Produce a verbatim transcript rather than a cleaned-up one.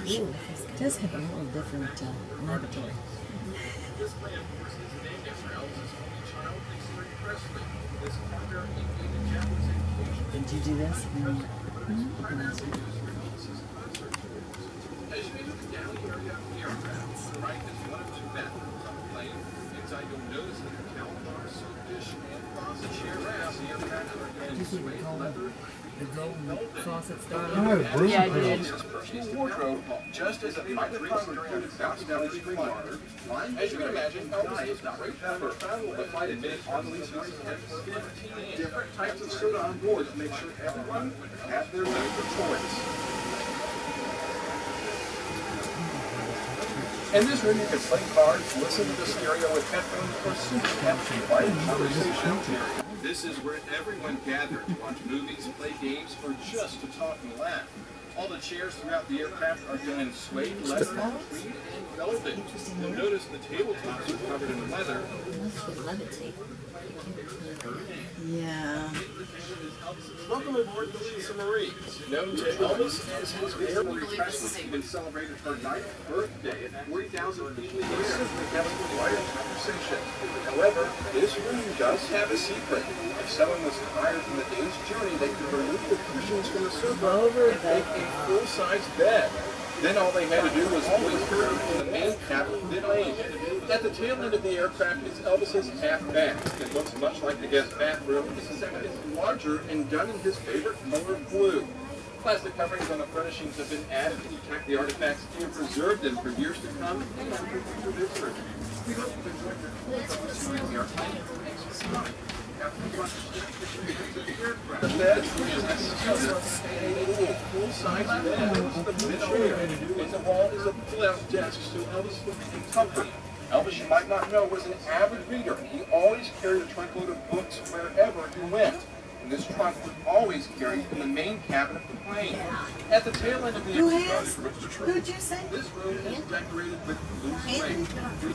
Ooh, it does have a little different uh, laboratory. Did you do this? Mm-hmm. As you enter the down area of the aircraft, to the right is one of two bathrooms on the plane. Inside, you'll notice that the towel bar, soap dish, and faucet chairs across the aircraft are again suede leather. The golden faucet style. Oh, Yeah, I did. His personal wardrobe, just as a microphone recorded bounce down the spring water. As you can imagine, Elvis was not great pepper. The flight attendant on these flights had fifteen different types of soda on board to make sure everyone had their favorite choice. In this room, you can play cards, listen to the stereo with headphones, or simply have a quiet conversation. This is where everyone gathered to watch movies, play games, or just to talk and laugh. All the chairs throughout the aircraft are done in suede, leather, tweed, and velvet. You'll notice the tabletops are covered in leather. Yeah. Welcome aboard the Lisa Marie. Known to Elvis as his Mary Presley, even celebrated her ninth birthday at forty thousand feet in the air. Simply having a quiet conversation. However, this room does have a secret. If someone was tired from the day's journey, they could remove the cushions from the sofa and make a full-size bed. Then all they had to do was hoist her in the main cabin of the plane. At the tail end of the aircraft is Elvis's half bath. It looks much like the guest bathroom, except it's larger and done in his favorite color of blue. Plastic coverings on the furnishings have been added to protect the artifacts and preserve them for years to come and for future visitors. We hope you've enjoyed your experience the airplane. Thanks for coming. The bed is a full-size bed. The chair in the wall is a pull-out desk so Elvis would be comfy. Elvis, you might not know, was an avid reader. He always carried a trunkload of books wherever he went. And this trunk was always carried in the main cabin of the plane. At the tail end of the Who has? Who'd you say? This room is decorated with blue suede.